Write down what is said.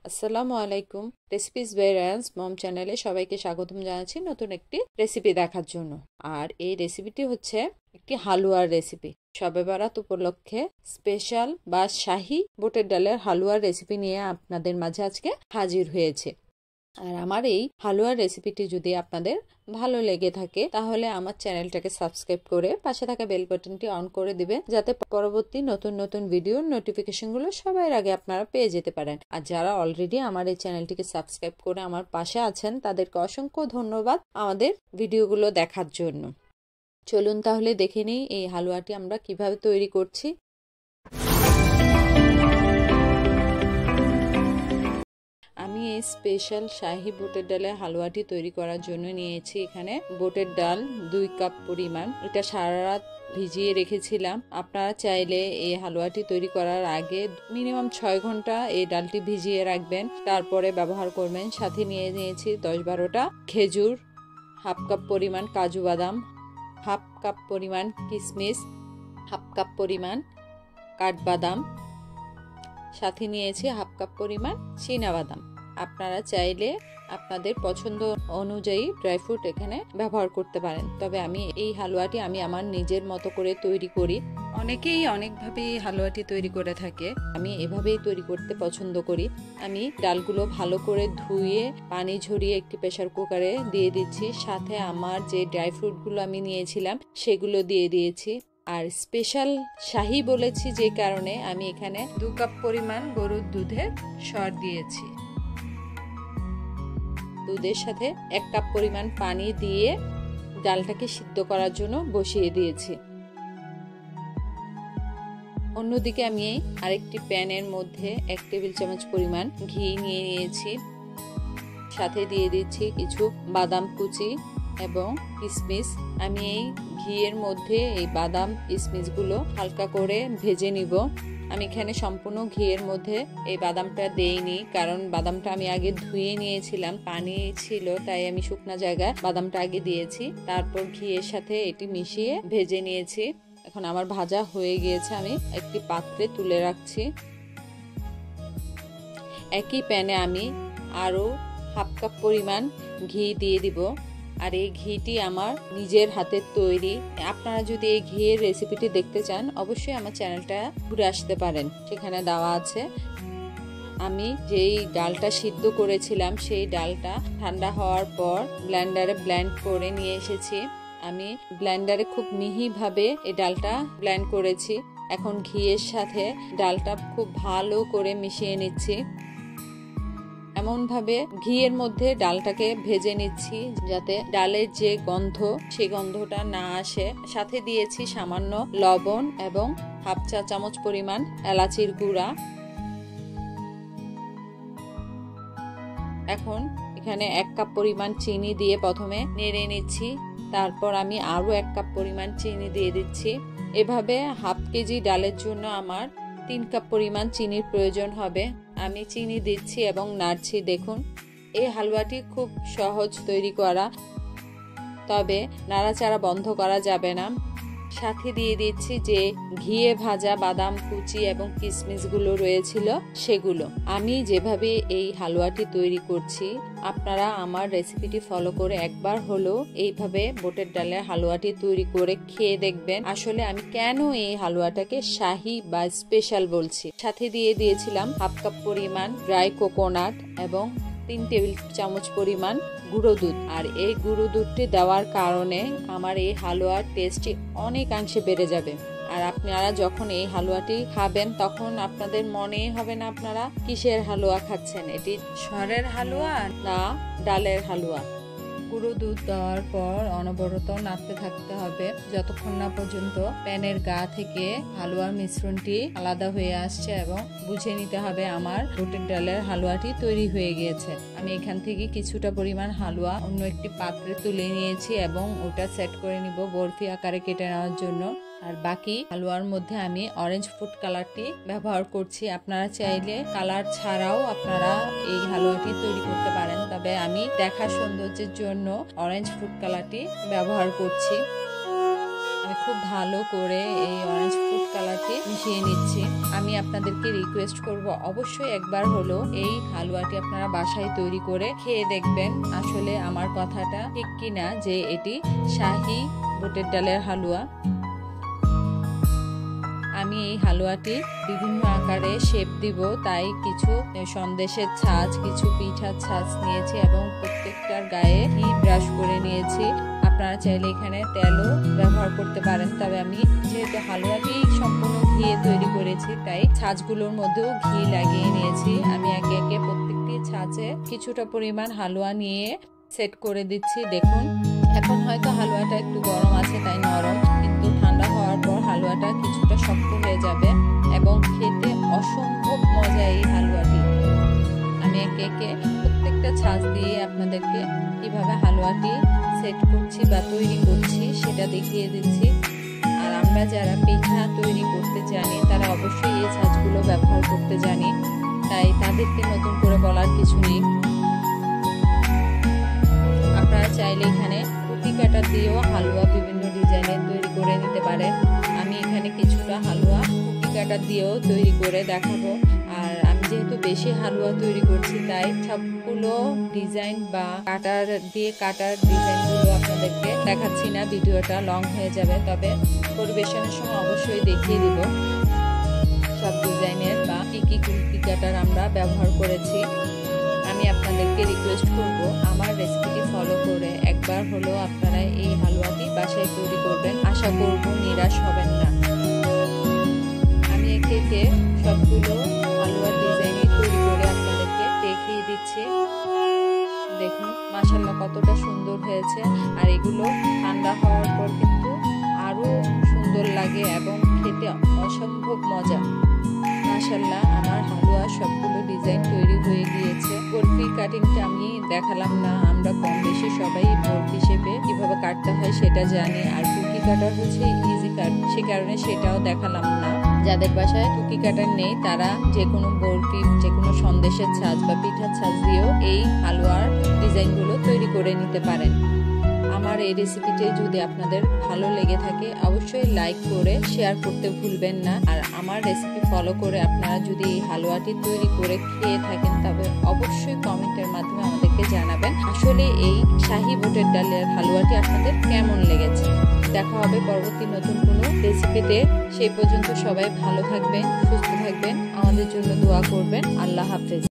আসসালামু আলাইকুম। Recipes by Ryans মম চ্যানেলে সবাইকে স্বাগতম জানাচ্ছি নতুন একটি রেসিপি দেখার জন্য। আর এই রেসিপিটি হচ্ছে একটি হালুয়ার রেসিপি। শবে বরাত উপলক্ষে স্পেশাল বা শাহী বুটের ডালের হালুয়ার রেসিপি নিয়ে আপনাদের মাঝে আজকে হাজির হয়েছে। আর আমার এই হালুয়ার রেসিপিটি যদি আপনাদের ভালো লেগে থাকে তাহলে আমার চ্যানেলটাকে সাবস্ক্রাইব করে পাশে থাকা বেল বাটনটি অন করে দিবেন, যাতে পরবর্তী নতুন নতুন ভিডিওর নোটিফিকেশনগুলো সবার আগে আপনারা পেয়ে যেতে পারেন। আর যারা অলরেডি আমার এই চ্যানেলটিকে সাবস্ক্রাইব করে আমার পাশে আছেন তাদেরকে অসংখ্য ধন্যবাদ আমাদের ভিডিওগুলো দেখার জন্য। চলুন তাহলে দেখে নিই এই হালুয়াটি আমরা কিভাবে তৈরি করছি। আমি এই স্পেশাল শাহী বুটের ডালের হালুয়াটি তৈরি করার জন্য নিয়েছি এখানে বুটের ডাল 2 কাপ পরিমাণ। এটা সারা রাত ভিজিয়ে রেখেছিলাম। আপনারা চাইলে এই হালুয়াটি তৈরি করার আগে মিনিমাম 6 ঘন্টা এই ডালটি ভিজিয়ে রাখবেন, তারপরে ব্যবহার করবেন। সাথে নিয়েছি 10-12টা খেজুর, হাফ কাপ পরিমাণ কাজু বাদাম, হাফ কাপ পরিমাণ কিশমিশ, হাফ কাপ পরিমাণ কাঠবাদাম, সাথে নিয়েছি হাফ কাপ পরিমাণ চীনাবাদাম। আপনারা চাইলে আপনাদের পছন্দ অনুযায়ী ড্রাই ফ্রুট এখানে ব্যবহার করতে পারেন। তবে আমি এই হালুয়াটি আমি আমার নিজের মতো করে তৈরি করি। অনেকেই অনেকভাবে এই হালুয়াটি তৈরি করে থাকে, আমি এভাবেই তৈরি করতে পছন্দ করি। আমি ডালগুলো ভালো করে ধুয়ে পানি ঝরিয়ে একটি প্রেসার কুকারে দিয়ে দিচ্ছি। সাথে আমার যে ড্রাই ফ্রুটগুলো আমি নিয়েছিলাম সেগুলো দিয়ে দিয়েছি। আর স্পেশাল শাহী বলেছি যে কারণে আমি এখানে 2 কাপ পরিমাণ গরুর দুধের সর দিয়েছি। দুধের সাথে 1 কাপ পরিমাণ পানি দিয়ে ডালটাকে সিদ্ধ করার জন্য বসিয়ে দিয়েছি। অন্যদিকে আমি আরেকটি প্যানের মধ্যে 1 টেবিল চামচ পরিমাণ ঘি নিয়ে নিয়েছি। সাথে দিয়ে দিচ্ছি কিছু বাদাম কুচি এবং কিশমিশ। আমি এই ঘিয়ের মধ্যে এই বাদাম কিশমিশগুলো হালকা করে ভেজে নিব। আমি এখানে সম্পূর্ণ ঘিয়ের মধ্যে এই বাদামটা দেইনি, কারণ বাদামটা আমি আগে ধুয়ে নিয়েছিলাম, পানি ছিল, তাই আমি শুকনা জায়গায় বাদামটা আগে দিয়েছি। তারপর ঘিয়ের সাথে এটি মিশিয়ে ভেজে নিয়েছি। এখন আমার ভাজা হয়ে গিয়েছে, আমি একটি পাত্রে তুলে রাখছি। একই প্যানে আমি আরো হাফ কাপ পরিমাণ ঘি দিয়ে দিব। আর এই ঘিটি আমার নিজের হাতের তৈরি। আপনারা যদি এই ঘিয়ের রেসিপিটি দেখতে চান অবশ্যই আমার চ্যানেলটা ঘুরে আসতে পারেন, সেখানে দেওয়া আছে। আমি যেই ডালটা সিদ্ধ করেছিলাম সেই ডালটা ঠান্ডা হওয়ার পর ব্লেন্ডারে ব্লেন্ড করে নিয়ে এসেছি। আমি ব্লেন্ডারে খুব মিহিভাবে এই ডালটা ব্লেন্ড করেছি। এখন ঘিয়ের সাথে ডালটা খুব ভালো করে মিশিয়ে নিচ্ছি। এমন ভাবে ঘিয়ের মধ্যে ডালটাকে ভেজে নিচ্ছি যাতে ডালের যে গন্ধ সেই গন্ধটা না আসে। সাথে দিয়েছি সামান্য লবণ এবং হাফ চা চামচ পরিমাণ এলাচির গুঁড়া। এখন এখানে 1 কাপ পরিমাণ চিনি দিয়ে প্রথমে নেড়ে নিচ্ছি। তারপর আমি আরো 1 কাপ পরিমাণ চিনি দিয়ে দিচ্ছি। এভাবে হাফ কেজি ডালের জন্য আমার 3 কাপ পরিমাণ চিনির প্রয়োজন হবে। আমি চিনি দিচ্ছি এবং নাড়ছি। দেখুন, এই হালুয়াটি খুব সহজ তৈরি করা, তবে নাড়াচাড়া বন্ধ করা যাবে না। সাথে দিয়ে দিচ্ছি যে ঘিয়ে ভাজা বাদাম কুচি এবং কিশমিশগুলো রয়েছিল সেগুলো। আমি যেভাবে এই হালুয়াটি তৈরি করছি আপনারা আমার রেসিপিটি ফলো করে একবার হলো এইভাবে বুটের ডালের হালুয়াটি তৈরি করে খেয়ে দেখবেন আসলে আমি কেন এই হালুয়াটাকে শাহী বা স্পেশাল বলছি। সাথে দিয়ে দিয়েছিলাম হাফ কাপ পরিমাণ ড্রাই কোকোনাট এবং 3 টেবিল চামচ পরিমাণ গুঁড়ো দুধ। আর এই গুঁড়ো দুধটি দেওয়ার কারণে আমার এই হালুয়ার টেস্টটি অনেকাংশে বেড়ে যাবে। আর আপনারা যখন এই হালুয়াটি খাবেন তখন আপনাদের মনেই হবে না আপনারা কিসের হালুয়া খাচ্ছেন, এটি সরের হালুয়া না ডালের হালুয়া। গুঁড়ো দুধ দেওয়ার পর অনবরত নাড়তে থাকতে হবে যতক্ষণ না পর্যন্ত প্যানের গা থেকে হালুয়ার মিশ্রণটি আলাদা হয়ে আসছে, এবং বুঝে নিতে হবে আমার বুটের ডালের হালুয়াটি তৈরি হয়ে গিয়েছে। আমি এখান থেকে কিছুটা পরিমাণ হালুয়া অন্য একটি পাত্রে তুলে নিয়েছি এবং ওটা সেট করে নিব বরফি আকারে কেটে নেওয়ার জন্য। আর বাকি হালুয়ার মধ্যে আমি অরেঞ্জ ফুড কালারটি ব্যবহার করছি। আপনারা চাইলে কালার ছাড়াও আপনারা এই হালুয়াটি তৈরি করতে পারেন, তবে আমি দেখার সৌন্দর্যের জন্য অরেঞ্জ ফুড কালারটি ব্যবহার করছি। আমি খুব ভালো করে এই অরেঞ্জ ফুড কালারটি মিশিয়ে নিচ্ছি। আমি আপনাদেরকে রিকোয়েস্ট করব অবশ্যই একবার হলো এই হালুয়াটি আপনারা বাসায় তৈরি করে খেয়ে দেখবেন আসলে আমার কথাটা ঠিক কিনা যে এটি শাহী বুটের ডালের হালুয়া। আমি এই হালুয়াটি বিভিন্ন আকারে শেপ দিব, তাই কিছু সন্দেশের ছাঁচ, কিছু পিঠার ছাঁচ নিয়েছি এবং প্রত্যেকটার গায়ে ঘি ব্রাশ করে নিয়েছি। আপনারা চাইলে এখানে তেলও ব্যবহার করতে পারেন, তবে আমি যেহেতু হালুয়াটি সম্পূর্ণ ঘিয়ে তৈরি করেছি তাই ছাঁচগুলোর মধ্যেও ঘি লাগিয়ে নিয়েছি। আমি একে একে প্রত্যেকটি ছাঁচে কিছুটা পরিমাণ হালুয়া নিয়ে সেট করে দিচ্ছি। দেখুন এখন হয়তো হালুয়াটা একটু গরম আছে তাই নরম, কিন্তু ঠান্ডা হওয়ার পর হালুয়াটা কিছুটা শক্ত হয়ে যাবে এবং খেতে অসম্ভব মজা এই হালুয়াটি। আমি একে একে প্রত্যেকটা ছাঁচ দিয়ে আপনাদেরকে কিভাবে হালুয়াটি সেট করছি বা তৈরি করছি সেটা দেখিয়ে দিচ্ছি। আর আমরা যারা পিঠা তৈরি করতে জানি তারা অবশ্যই এই ছাঁচগুলো ব্যবহার করতে জানি, তাই তাদেরকে নতুন করে বলার কিছু নেই। আপনারা চাইলে এখানে কুকি কাটার দিয়েও হালুয়া বিভিন্ন ডিজাইনের তৈরি করে নিতে পারেন। আমি এখানে কিছুটা হালুয়া কুকি কাটার দিয়েও তৈরি করে দেখাবো। আর আমি যেহেতু বেশি হালুয়া তৈরি করছি তাই সবগুলো ডিজাইন বা কাটার ডিজাইনগুলো আপনাদেরকে দেখাচ্ছি না, ভিডিওটা লং হয়ে যাবে। তবে পরিবেশনের সময় অবশ্যই দেখিয়ে দিব সব ডিজাইনের বা কি কি কুকি কাটার আমরা ব্যবহার করেছি। আমি আপনাদেরকে রিকোয়েস্ট করব আমার রেসিপিটি ফলো করে একবার হলেও আপনারা এই হালুয়াটি বাসায় তৈরি করবেন, আশা করব নিরাশ হবেন না। আমি একে একে সবগুলো হালুয়ার ডিজাইনই তৈরি করে আপনাদেরকে দেখিয়ে দিচ্ছি। দেখুন মাশাআল্লাহ কতটা সুন্দর হয়েছে, আর এগুলো ঠান্ডা হওয়ার পর কিন্তু আরো সুন্দর লাগে এবং খেতে অসম্ভব মজা। মাশাআল্লাহ আমার হালুয়া সবগুলো ডিজাইন তৈরি হয়ে গিয়েছে। বরফি কাটিংটা আমি দেখালাম না, আমরা কম বেশি সবাই বরফি শেপে কিভাবে কাটতে হয় সেটা জানি, আর কুকি কাটার হচ্ছে ইজি কাট, সে কারণে সেটাও দেখালাম না। যাদের বাসায় কুকি কাটার নেই তারা যে কোনো বরফি, যে কোনো সন্দেশের ছাঁচ বা পিঠার ছাঁচ দিয়েও এই হালুয়ার ডিজাইনগুলো তৈরি করে নিতে পারেন। আমার এই রেসিপিটি যদি আপনাদের ভালো লেগে থাকে অবশ্যই লাইক করে শেয়ার করতে ভুলবেন না। আর আমার রেসিপি ফলো করে আপনারা যদি এই হালুয়াটি তৈরি করে খেয়ে থাকেন তবে অবশ্যই কমেন্টের মাধ্যমে আমাদেরকে জানাবেন আসলে এই শাহী বুটের ডালের হালুয়াটি আপনাদের কেমন লেগেছে। দেখা হবে পরবর্তী নতুন কোনো রেসিপিতে। সেই পর্যন্ত সবাই ভালো থাকবেন, সুস্থ থাকবেন, আমাদের জন্য দোয়া করবেন। আল্লাহ হাফেজ।